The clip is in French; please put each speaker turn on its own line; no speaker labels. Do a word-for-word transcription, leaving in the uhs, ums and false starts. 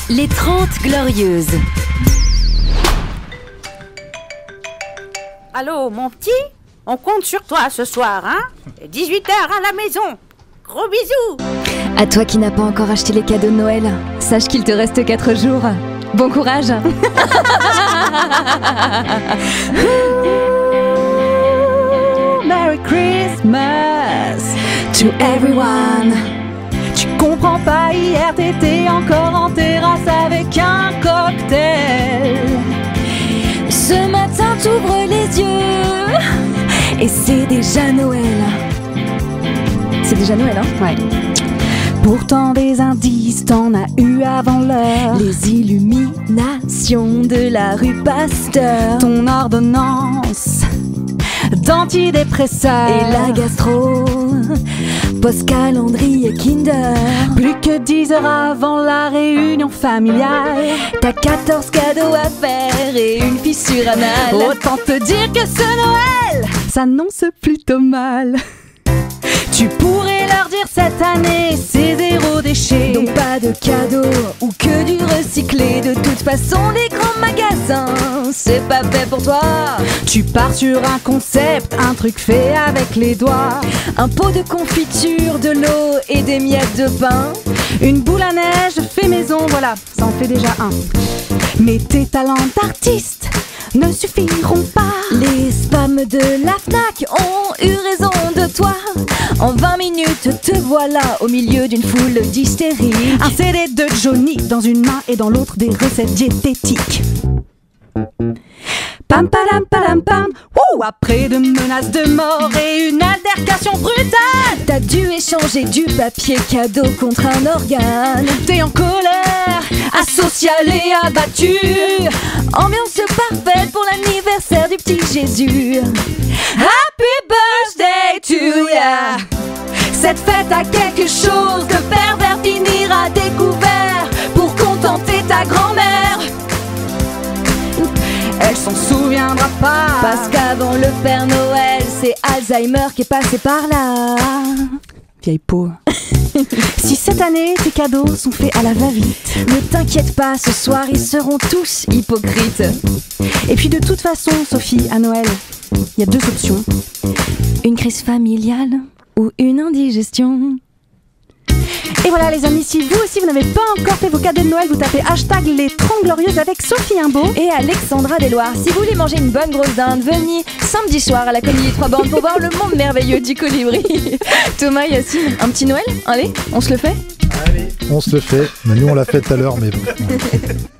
Les trente Glorieuses.
Allô, mon petit? On compte sur toi ce soir, hein? dix-huit heures à la maison. Gros bisous.
À toi qui n'as pas encore acheté les cadeaux de Noël, sache qu'il te reste quatre jours. Bon courage.
Merry Christmas to everyone. Tu comprends pas, hier t'étais encore en terrasse avec un cocktail.
Ce matin t'ouvres les yeux et c'est déjà Noël. C'est déjà Noël, hein?
Ouais. Pourtant des indices, t'en as eu avant l'heure.
Les illuminations de la rue Pasteur.
Ton ordonnance d'antidépresseurs.
Et la gastro, post-calendrier Kinder.
Plus que dix heures avant la réunion familiale.
T'as quatorze cadeaux à faire et une fissure anale.
Autant te dire que ce Noël s'annonce plutôt mal. Tu pourrais leur dire cette année, c'est zéro déchet.
Donc pas de cadeaux ou que du recyclé. De toute façon, les grands magasins, c'est pas fait pour toi.
Tu pars sur un concept, un truc fait avec les doigts.
Un pot de confiture, de l'eau et des miettes de pain.
Une boule à neige fait maison, voilà, ça en fait déjà un. Mais tes talents d'artiste ne suffiront pas.
Les spams de la Fnac ont eu raison de toi. En vingt minutes, te voilà au milieu d'une foule d'hystériques.
Un C D de Johnny dans une main et dans l'autre des recettes diététiques. Pam padam padam pam. Wouh, après de menaces de mort et une altercation brutale.
T'as dû échanger du papier cadeau contre un organe.
T'es en colère, asocial et abattu.
Ambiance parfaite pour l'anniversaire du petit Jésus.
Happy birthday to ya. Cette fête a quelque chose de pervers, finir à découvert pour contenter ta grand-mère. Elle s'en souviendra pas.
Parce qu'avant le Père Noël, c'est Alzheimer qui est passé par là.
Vieille peau. Si cette année tes cadeaux sont faits à la va-vite,
ne t'inquiète pas, ce soir ils seront tous hypocrites.
Et puis de toute façon, Sophie, à Noël, il y a deux options.
Une crise familiale ou une indigestion.
Et voilà les amis, si vous aussi vous n'avez pas encore fait vos cadeaux de Noël, vous tapez hashtag les trente Glorieuses avec Sophie Imbeau
et Alexandra Desloirs. Si vous voulez manger une bonne grosse dinde, venez samedi soir à la Comédie Trois Bandes pour voir le monde merveilleux du colibri. Thomas, Yacine, un petit Noël? Allez, on se le fait?
Allez, on se le fait. Mais nous on l'a fait tout à l'heure, mais bon.